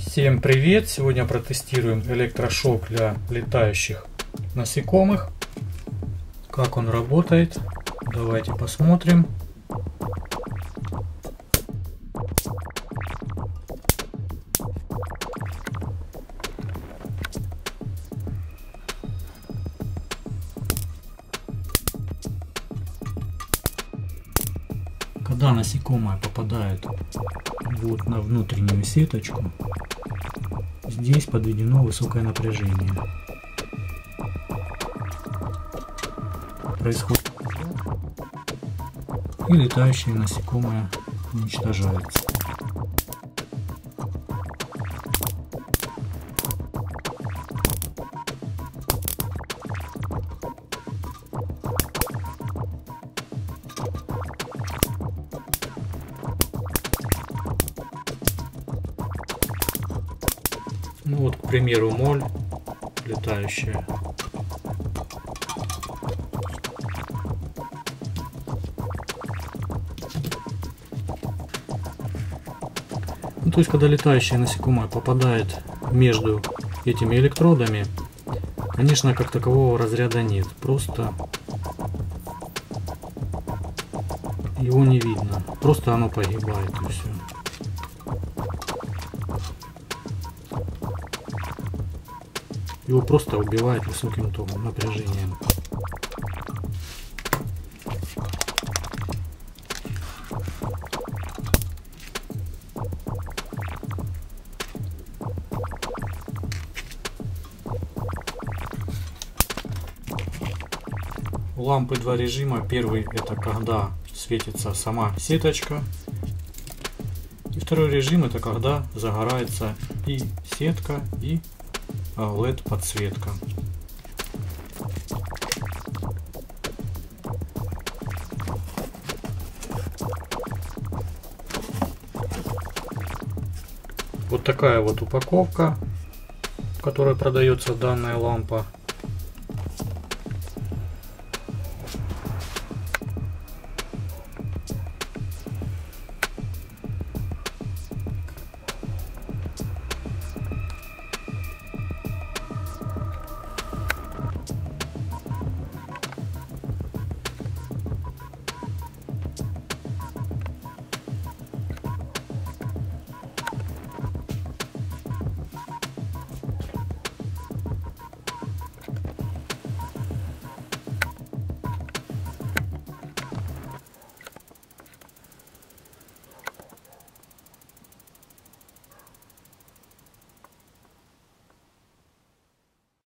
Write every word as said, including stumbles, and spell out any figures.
Всем привет! Сегодня протестируем электрошок для летающих насекомых. Как он работает? Давайте посмотрим. Когда насекомое попадает вот на внутреннюю сеточку, здесь подведено высокое напряжение. Происходит и летающие насекомые уничтожаются. Ну вот, к примеру, моль летающая. Ну, то есть, когда летающее насекомое попадает между этими электродами, конечно, как такового разряда нет. Просто его не видно. Просто оно погибает и все. Его просто убивает высоким током, напряжением. У лампы два режима. Первый — это когда светится сама сеточка. И второй режим — это когда загорается и сетка, и лед подсветка. Вот такая вот упаковка, в которой продается данная лампа.